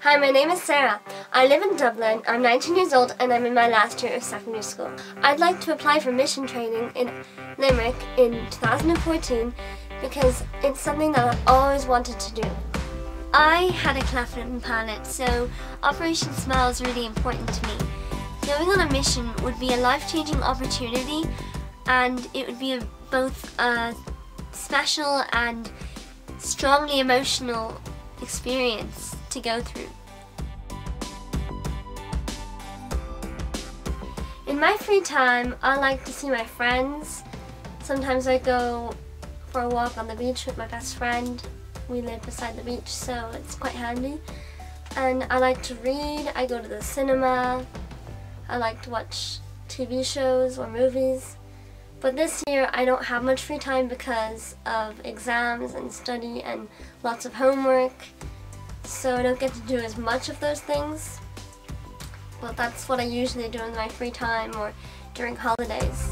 Hi, my name is Sarah. I live in Dublin. I'm 19 years old and I'm in my last year of secondary school. I'd like to apply for mission training in Limerick in 2014 because it's something that I've always wanted to do. I had a cleft lip and palate, so Operation Smile is really important to me. Going on a mission would be a life-changing opportunity, and it would be both a special and strongly emotional experience to go through. In my free time, I like to see my friends. Sometimes I go for a walk on the beach with my best friend. We live beside the beach, so it's quite handy. And I like to read, I go to the cinema, I like to watch TV shows or movies. But this year I don't have much free time because of exams and study and lots of homework, so I don't get to do as much of those things. But that's what I usually do in my free time or during holidays.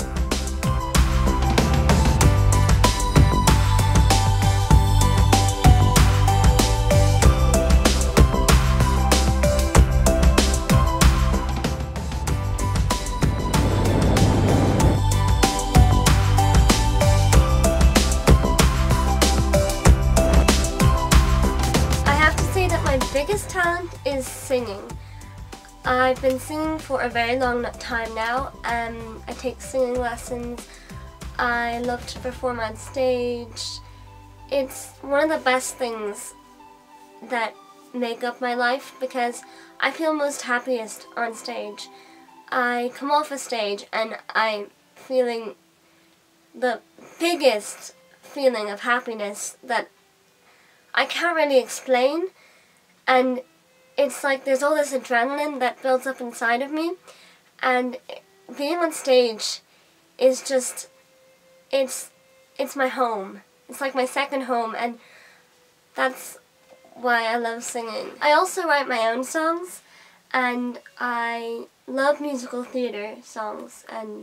My biggest talent is singing. I've been singing for a very long time now. I take singing lessons. I love to perform on stage. It's one of the best things that make up my life because I feel most happiest on stage. I come off a stage and I'm feeling the biggest feeling of happiness that I can't really explain. And it's like there's all this adrenaline that builds up inside of me, and being on stage is just, it's my home. It's like my second home, and that's why I love singing. I also write my own songs, and I love musical theatre songs, and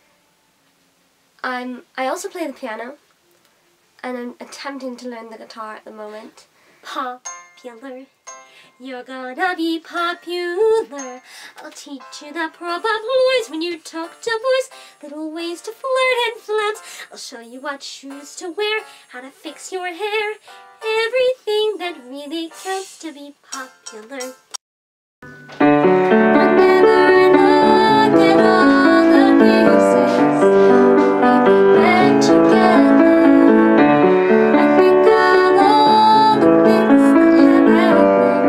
I also play the piano, and I'm attempting to learn the guitar at the moment. Popular. You're gonna be popular. I'll teach you the proper ploys when you talk to boys. Little ways to flirt and flounce. I'll show you what shoes to wear, how to fix your hair. Everything that really counts to be popular. Whenever I look at all the faces we've met together, I think of all the things that have happened.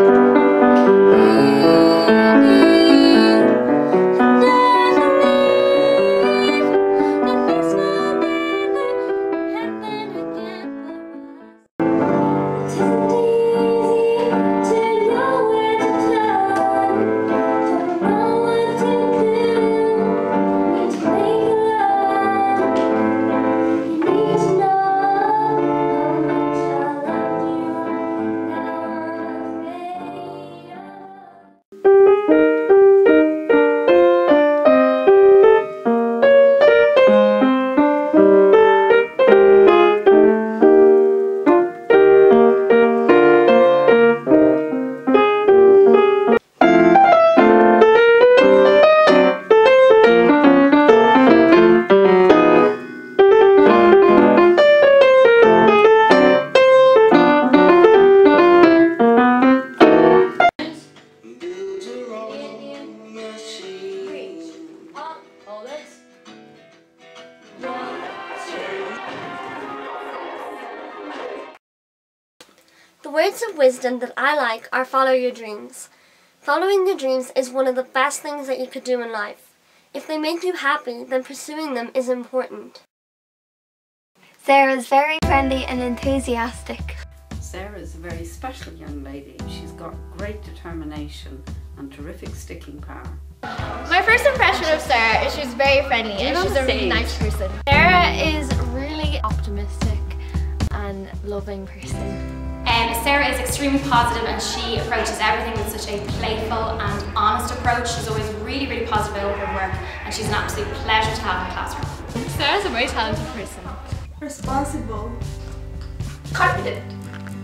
The words of wisdom that I like are follow your dreams. Following your dreams is one of the best things that you could do in life. If they make you happy, then pursuing them is important. Sarah's very friendly and enthusiastic. Sarah's a very special young lady. She's got great determination and terrific sticking power. My first impression of Sarah is she's very friendly and she's a really nice person. Sarah is really optimistic and loving person. Sarah is extremely positive and she approaches everything with such a playful and honest approach. She's always really, really positive about her work and she's an absolute pleasure to have in the classroom. Sarah's a very talented person. Responsible. Confident.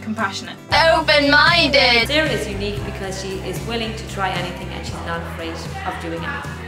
compassionate. Open-minded. Sarah is unique because she is willing to try anything and she's not afraid of doing anything.